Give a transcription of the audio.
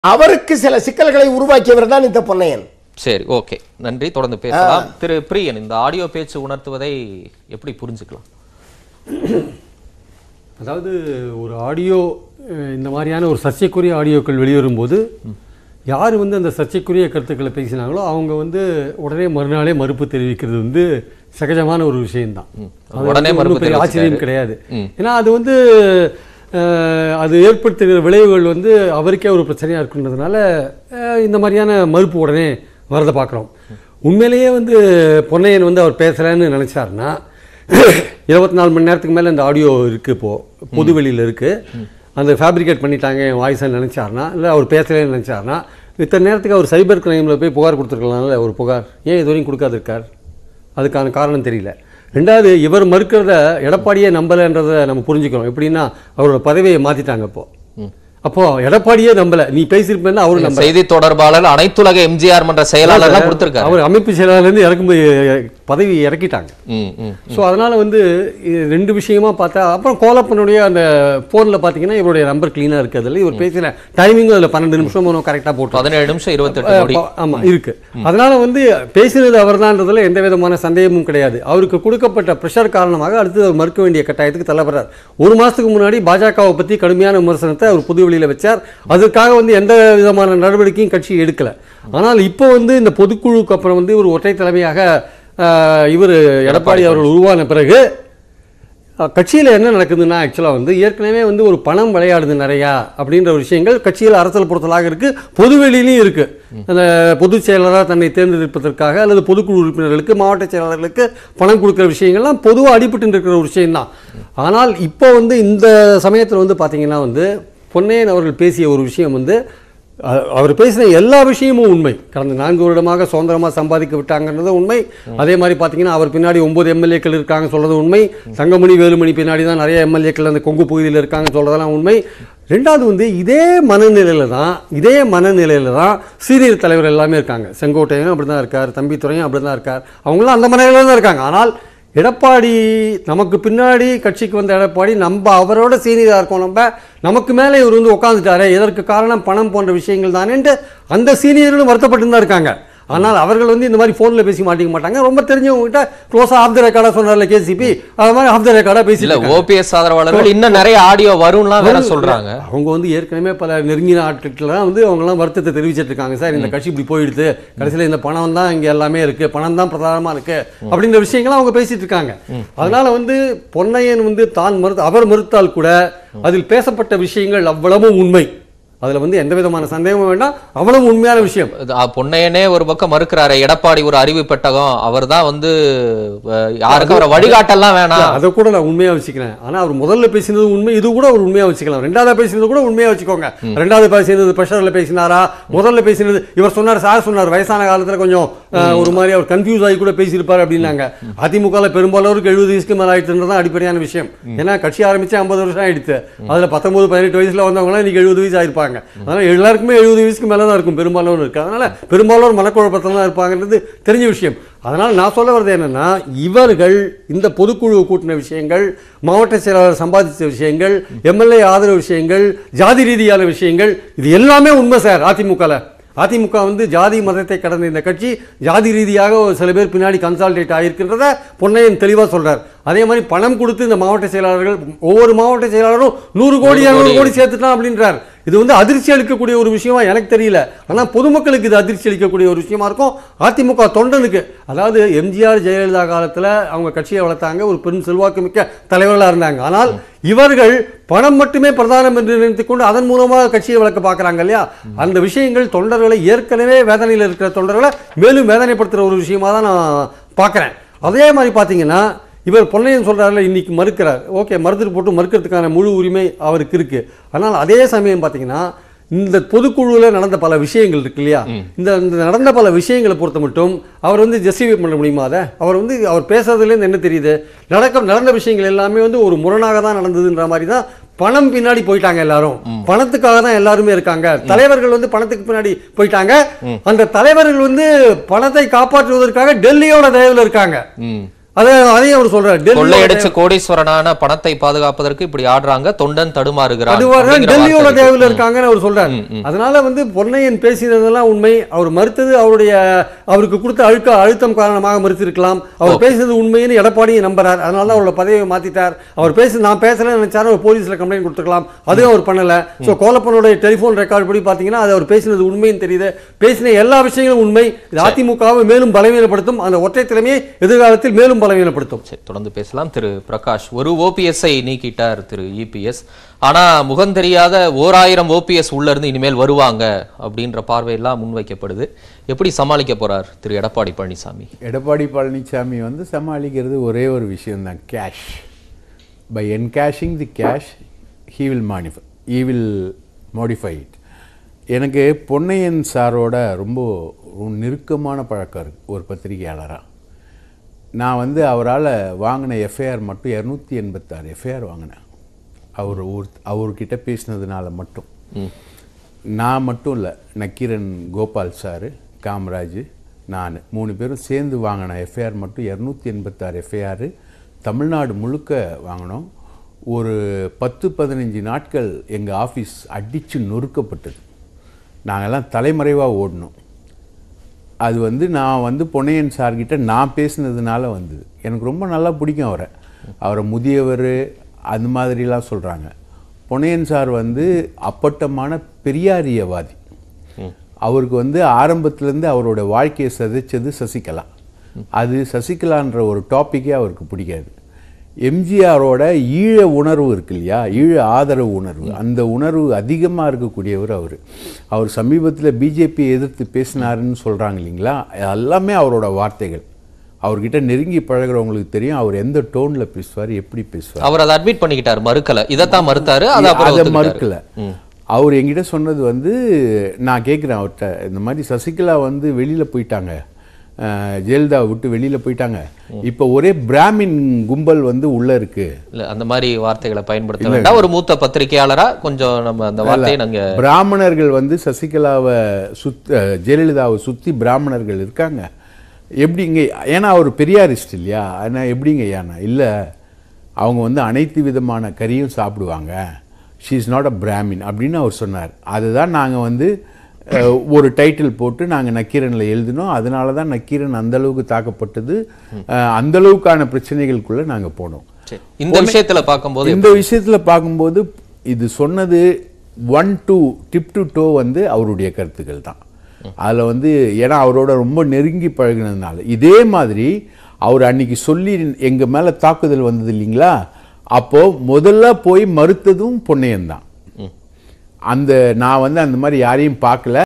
அவருக்கு சில சிக்கல்களை உருவாக்கியவர் தான் இந்த பொன்னையன். சரி, ஓகே, நன்றி. தொடர்ந்து பேசலாம். திரு பிரியன், இந்த ஆடியோ பேச்சு உணர்த்துவதை எப்படி புரிஞ்சுக்கலாம்? அதாவது ஒரு ஆடியோ இந்த மாதிரியான ஒரு சர்ச்சைக்குரிய ஆடியோக்கள் வெளிவரும்போது யார் அந்த சர்ச்சைக்குரிய கருத்துக்களை பேசினாங்களோ அவங்க உடனே மறுநாளே மறுப்பு தெரிவிக்கிறது சகஜமான ஒரு விஷயம்தான். உடனே மறுப்பு ஆச்சரியம் கிடையாது. ஏன்னா அது அது ஏற்படுத்துகிற விளைவுகள் அவருக்கே ஒரு பிரச்சனையாக இருக்குன்றதுனால இந்த மாதிரியான மறுப்பு உடனே வரதை பார்க்குறோம். உண்மையிலேயே பொன்னையன் அவர் பேசுகிறேன்னு நினச்சாருன்னா 24 மணி நேரத்துக்கு மேலே இந்த ஆடியோ இருக்குது, இப்போது பொதுவெளியில் இருக்குது, அந்த ஃபேப்ரிகேட் பண்ணிட்டாங்க என் வாய்ஸை நினச்சாருன்னா, இல்லை அவர் பேசலேன்னு நினச்சாருன்னா இத்தனை நேரத்துக்கு அவர் சைபர் கிரைமில் போய் புகார் கொடுத்துருக்கலாம்ல. ஒரு புகார் ஏன் இது வரைக்கும் கொடுக்காதிருக்கார்? அதுக்கான காரணம் தெரியல. ரெண்டாவது, இவர் மறுக்கிறத எடப்பாடியே நம்பலைன்றதை நம்ம புரிஞ்சுக்கிறோம். எப்படின்னா அவரோட பதவியை மாற்றிட்டாங்க. அப்போ எடப்பாடியே நம்பல, நீ பேசியிருப்பேன்னு அவரு நம்ப. செய்தி தொடர்பாளர் அனைத்துலக எம்ஜிஆர் மன்ற செயலாளர் கொடுத்திருக்காரு. அவர் அமைப்பு செயலாளர்லேருந்து இறக்கும்போது பதவி இறக்கிட்டாங்க. ஸோ அதனால ரெண்டு விஷயமா பார்த்தா, அப்புறம் கோலப்பனுடைய அந்த போன்ல பார்த்தீங்கன்னா இவருடைய நம்பர் கிளீனாக இருக்குது. அதில் இவர் பேசின டைமிங்கும் அதில் 12 நிமிஷம் கரெக்டாக போட்டு 17 நிமிஷம் 28 ஆமாம் இருக்கு. அதனால பேசினது அவர் தான்றதுல எந்த விதமான சந்தேகமும் கிடையாது. அவருக்கு கொடுக்கப்பட்ட ப்ரெஷர் காரணமாக அடுத்து அவர் மறுக்க வேண்டிய கட்டாயத்துக்கு தள்ளப்படுறார். ஒரு மாதத்துக்கு முன்னாடி பாஜகவை பற்றி கடுமையான விமர்சனத்தை அவர் புது வச்சார். அதுக்காக எந்த விதமான நடவடிக்கையும் கட்சி எடுக்கல. ஆனால் இப்போ இந்த பொதுக்குழுக்கு அப்புறம் ஒரு ஒற்றை தலைமையாக இவர் எடப்பாடி அவர்கள் உருவான பிறகு கட்சியில் என்ன நடக்குதுன்னா, ஆக்சுவலாக ஏற்கனவே ஒரு பணம் விளையாடுது நிறையா அப்படின்ற ஒரு விஷயங்கள் கட்சியில் அரசியல் பொறுத்தலாக இருக்குது, பொதுவெளியிலையும் இருக்குது. அந்த பொதுச் செயலராக தன்னை தேர்ந்தெடுப்பதற்காக அல்லது பொதுக்குழு உறுப்பினர்களுக்கு மாவட்ட செயலாளர்களுக்கு பணம் கொடுக்குற விஷயங்கள்லாம் பொதுவாக அடிபட்டு இருக்கிற ஒரு விஷயம்தான். ஆனால் இப்போ இந்த சமயத்தில் பார்த்தீங்கன்னா பொன்னையன் அவர்கள் பேசிய ஒரு விஷயம் அவர் பேசின எல்லா விஷயமும் உண்மை. கடந்த 4 வருடமாக சுதந்திரமாக சம்பாதிக்க விட்டாங்கன்றது உண்மை. அதே மாதிரி பார்த்தீங்கன்னா அவர் பின்னாடி 9 எம்எல்ஏக்கள் இருக்காங்க சொல்கிறது உண்மை. தங்கமணி வேலுமணி பின்னாடி தான் நிறைய எம்எல்ஏக்கள் அந்த கொங்கு பகுதியில் இருக்காங்க சொல்கிறதெல்லாம் உண்மை. ரெண்டாவது இதே மனநிலையில் தான் சீனியர் தலைவர் எல்லாமே இருக்காங்க. செங்கோட்டையனும் அப்படி தான் இருக்கார், தம்பித்துறையும் அப்படி தான் இருக்கார். அவங்களாம் அந்த மனநிலையில் தான் இருக்காங்க. ஆனால் எடப்பாடி நமக்கு பின்னாடி கட்சிக்கு வந்த எடப்பாடி நம்ம அவரோட சீனியராக இருக்கோம், நமக்கு மேலே இவர் உட்காந்துட்டாரே, இதற்கு காரணம் பணம் போன்ற விஷயங்கள் தானேன்ட்டு அந்த சீனியர்களும் வருத்தப்பட்டு தான் இருக்காங்க. ஆனால் அவர்கள் இந்த மாதிரி ஃபோனில் பேசி மாட்டிக்க மாட்டாங்க. ரொம்ப தெரிஞ்சவங்ககிட்ட க்ளோஸாக ஆஃப் த ரெக்கார்டாக சொன்னார்ல கேசிபி, அது மாதிரி ஆஃப் த ரெக்கார்டாக பேசி ஓபிஎஸ் ஆதரவாளர்கள் இன்னும் நிறைய ஆடியோ வரும்லாம் வேற சொல்கிறாங்க. அவங்க ஏற்கனவே பல நெருங்கின ஆட்கள்லாம் அவங்களாம் வருத்தத்தை தெரிவிச்சிட்டு இருக்காங்க. சார் இந்த கட்சி இப்படி போயிடுது, கடைசியில் இந்த பணம் தான் இங்கே எல்லாமே இருக்குது, பணம் தான் பிரதானமாக இருக்குது அப்படின்ற விஷயங்கள்லாம் அவங்க பேசிட்டு இருக்காங்க. அதனால பொன்னையன் தான் அவர் மறுத்தால் கூட அதில் பேசப்பட்ட விஷயங்கள் அவ்வளவும் உண்மை. அதுல எந்த விதமான சந்தேகமும் வேண்டாம், அவ்வளவு உண்மையான விஷயம். பொன்னையனே ஒரு பக்கம் மறுக்கிறாரு, எடப்பாடி ஒரு அறிவு பெட்டகம், அவர் தான் யாருக்கும் அவரை வழிகாட்டெல்லாம் வேணாம், அதை கூட நான் உண்மையா வச்சுக்கிறேன். ஆனா அவர் முதல்ல பேசினது உண்மை, இது கூட ஒரு உண்மையா வச்சுக்கலாம். ரெண்டாவது பேசினது கூட உண்மையா வச்சுக்கோங்க. ரெண்டாவது பேசினது பிரஷர்ல பேசினாரா, முதல்ல பேசினது இவர் சொன்னார், சார் சொன்னார் வயசான காலத்துல கொஞ்சம் ஒரு மாதிரி அவர் கன்ஃபியூஸ் ஆகி கூட பேசியிருப்பாரு அப்படின்னாங்க. அதிமுக பெரும்பாலோருக்கு 70 வயசுக்கு மேல ஆயிடுச்சுன்றதான் அடிப்படையான விஷயம். ஏன்னா கட்சி ஆரம்பிச்சு 50 வருஷம் ஆயிடுச்சு. அதுல 19-18 வயசுல வந்தவங்க இன்னைக்கு 70 வயசு ஆயிருப்பாங்க. அதனால எல்லாருக்குமே 70 வயசுக்கு மேல தான் இருக்கும் பெரும்பாலும் இருக்கு. அதனால பெரும்பாலும் மனக்குழப்பத்தில் தான் இருப்பாங்கன்றது தெரிஞ்ச விஷயம். அதனால் நான் சொல்ல வர்றது என்னன்னா, இவர்கள் இந்த பொதுக்குழு கூட்டின விஷயங்கள், மாவட்ட செயலாளர் சம்பாதிச்ச விஷயங்கள், எம்எல்ஏ ஆதரவு விஷயங்கள், ஜாதி ரீதியான விஷயங்கள், இது எல்லாமே உண்மை சார். அதிமுக ஜாதி மதத்தை கடந்த இந்த கட்சி ஜாதி ரீதியாக சில பேர் பின்னாடி கன்சால்டேட் ஆகியிருக்கின்றத பொன்னையன் தெளிவாக சொல்றார். அதே மாதிரி பணம் கொடுத்து இந்த மாவட்ட செயலாளர்கள் ஒவ்வொரு மாவட்ட செயலாளரும் 100 கோடி 200 கோடி சேர்த்துட்டான் அப்படின்றார். இது அதிர்ச்சி அளிக்கக்கூடிய ஒரு விஷயமா எனக்கு தெரியல. ஆனால் பொதுமக்களுக்கு இது அதிர்ச்சி அளிக்கக்கூடிய ஒரு விஷயமா இருக்கும். அதிமுக தொண்டனுக்கு, அதாவது எம்ஜிஆர் ஜெயலலிதா காலத்தில் அவங்க கட்சியை வளர்த்தாங்க, ஒரு பெரும் செல்வாக்கு மிக்க தலைவர்களாக இருந்தாங்க. ஆனால் இவர்கள் பணம் மட்டுமே பிரதானம் என்று நினைத்துக்கொண்டு அதன் மூலமாக கட்சியை வளர்க்க பார்க்குறாங்க இல்லையா? அந்த விஷயங்கள் தொண்டர்களை, ஏற்கனவே வேதனையில் இருக்கிற தொண்டர்களை மேலும் வேதனைப்படுத்துகிற ஒரு விஷயமா தான் நான் பார்க்குறேன். அதே மாதிரி பார்த்தீங்கன்னா இவர் பொன்னையன் சொல்கிறாரில்ல, இன்னைக்கு மறுக்கிறார். ஓகே, மறுத்துட்டு போட்டு மறுக்கிறதுக்கான முழு உரிமை அவருக்கு இருக்குது. ஆனால் அதே சமயம் பார்த்தீங்கன்னா இந்த பொதுக்குழுவில் நடந்த பல விஷயங்கள் இருக்கு இல்லையா, இந்த நடந்த பல விஷயங்களை பொறுத்த மட்டும் அவர் ஜஸ்டிஃபை பண்ண முடியுமா? அதை அவர் பேசுறதுலேருந்து என்ன தெரியுது, நடந்த விஷயங்கள் எல்லாமே ஒரு முரணாக தான் நடந்ததுன்ற மாதிரி தான். பணம் பின்னாடி போயிட்டாங்க, எல்லாரும் பணத்துக்காக தான் எல்லாருமே இருக்காங்க. தலைவர்கள் பணத்துக்கு பின்னாடி போயிட்டாங்க. அந்த தலைவர்கள் பணத்தை காப்பாற்றுவதற்காக டெல்லியோட தயவுல இருக்காங்க. அதையும் அவர் சொல்றாரு. கொள்ளையடிச்ச கோடீஸ்வரனான பணத்தை பாதுகாப்பதற்கு இப்படி ஆடுறாங்க, தொண்டன் தடுமாறுகிறார், டெல்லியோட தேவையில் இருக்காங்கன்னு அவர் சொல்றாரு. அதனால பொன்னையன் பேசினதெல்லாம் உண்மை. அவர் மறுத்தது அவருக்கு கொடுத்த அழுத்தம் காரணமாக மறுத்திருக்கலாம். அவர் பேசுறது உண்மைன்னு எடப்பாடியை நம்புறார். அதனால தான் அவரோட பதவியை மாத்திட்டார். அவர் நான் பேசலன்னு நினைச்சாரு, அவர் போலீஸ்ல கம்ப்ளைண்ட் கொடுத்துக்கலாம். அதுவும் அவர் பண்ணல. ஸோ கோலப்பனுடைய டெலிஃபோன் ரெக்கார்டு படி பார்த்தீங்கன்னா அது அவர் பேசினது உண்மைன்னு தெரியுது. பேசின எல்லா விஷயங்களும் உண்மை. இது அதிமுகவை மேலும் பலவீனப்படுத்தும். அந்த ஒற்றை தலைமையை எதிர்காலத்தில் மேலும் பலவீனப்படுத்தும். தொடர்ந்து பேசலாம். திரு பிரகாஷ், ஒரு ஓபிஎஸ்ஐ நீக்கிட்டார் திரு இபிஎஸ். ஆனா முகம் தெரியாத 1000 ஓபிஎஸ் உள்ள இருந்து இனிமேல் வருவாங்க அப்படின்ற பார்வையெல்லாம் முன்வைக்கப்படுது. எப்படி சமாளிக்க போறார் திரு எடப்பாடி பழனிசாமி? எடப்பாடி பழனிசாமி சமாளிக்கிறது ஒரே ஒரு விஷயம் தான், cash. By encashing the cash he will modify it. எனக்கு பொன்னையன் சாரோட ரொம்ப நெருக்கமான பழக்கம் இருக்குது ஒரு பத்திரிகையாளராக. நான் அவரால் வாங்கின எஃப்ஐஆர் மட்டும் 286 எஃப்ஐஆர் வாங்கினேன். அவர்கிட்ட பேசினதுனால மட்டும். நான் மட்டும் இல்லை, நக்கீரன் கோபால் சார், காமராஜ், நான் 3 பேரும் சேர்ந்து வாங்கின எஃப்ஐஆர் மட்டும் 286 எஃப்ஐஆர் தமிழ்நாடு முழுக்க வாங்கினோம். ஒரு 10-15 நாட்கள் எங்கள் ஆஃபீஸ் அடித்து நொறுக்கப்பட்டது. நாங்கள்லாம் தலைமறைவாக ஓடணும். அது நான் பொன்னையன் சார்கிட்ட நான் பேசினதுனால வந்தது. எனக்கு ரொம்ப நல்லா பிடிக்கும் அவரை முதியவர் அந்த மாதிரிலாம் சொல்கிறாங்க. பொன்னையன் சார் அப்பட்டமான பெரியாரியவாதி. அவருக்கு ஆரம்பத்துலேருந்து அவரோட வாழ்க்கையை சதிச்சது சசிகலா. அது சசிகலான்ற ஒரு டாப்பிக்கே அவருக்கு பிடிக்காது. எம்ஜிஆரோட ஈழ உணர்வு இருக்கு இல்லையா, ஈழ ஆதரவு உணர்வு, அந்த உணர்வு அதிகமாக இருக்கக்கூடியவர் அவர் சமீபத்தில் பிஜேபி எதிர்த்து பேசினாருன்னு சொல்கிறாங்க இல்லைங்களா, எல்லாமே அவரோட வார்த்தைகள். அவர்கிட்ட நெருங்கி பழகிறவங்களுக்கு தெரியும் அவர் எந்த டோன்ல பேசுவார், எப்படி பேசுவார். அவர் அதை அட்மிட் பண்ணிக்கிட்டார், மறுக்கல. இதைத்தான் மறுத்தாரு, அதை மறுக்கல. அவர் என்கிட்ட சொன்னது நான் கேட்குறேன் அவர்கிட்ட, இந்த மாதிரி சசிகலா வெளியில் போயிட்டாங்க, ஜெயலலிதா விட்டு வெளியில போயிட்டாங்க, இப்ப ஒரே பிராமின் கும்பல் உள்ள இருக்கு. அந்த மாதிரி வார்த்தைகளை பயன்படுத்த வேண்டாம். ஒரு மூத்த பத்திரிகையாளரா கொஞ்சம் நம்ம அந்த வார்த்தையை நாங்க, பிராமணர்கள் சசிகலாவை ஜெயலலிதாவை சுத்தி பிராமணர்கள் இருக்காங்க, எப்படிங்க? ஏன்னா அவர் பெரியாரிஸ்ட் இல்லையா, ஆனால் எப்படிங்க? ஏன்னா இல்லை, அவங்க அனைத்து விதமான கறியும் சாப்பிடுவாங்க, she is not a Brahmin அப்படின்னு அவர் சொன்னார். அதுதான் நாங்கள் ஒரு டைட்டில் போட்டு நாங்கள் நக்கீரனில் எழுதினோம். அதனால தான் நக்கீரன் அந்தளவுக்கு தாக்கப்பட்டது. அந்தளவுக்கான பிரச்சனைகளுக்குள்ளே நாங்கள் போனோம். இந்த விஷயத்தில் பார்க்கும்போது இது சொன்னது 1 to டிப் டு டோ அவருடைய கருத்துக்கள் தான். அதில் ஏன்னா அவரோட ரொம்ப நெருங்கி பழகினதுனால. இதே மாதிரி அவர் அன்னைக்கு சொல்லி எங்கள் மேலே தாக்குதல் வந்தது இல்லைங்களா, அப்போது முதல்ல போய் மறுத்ததும் பொன்னையன் தான். நான் அந்த மாதிரி யாரையும் பார்க்கல.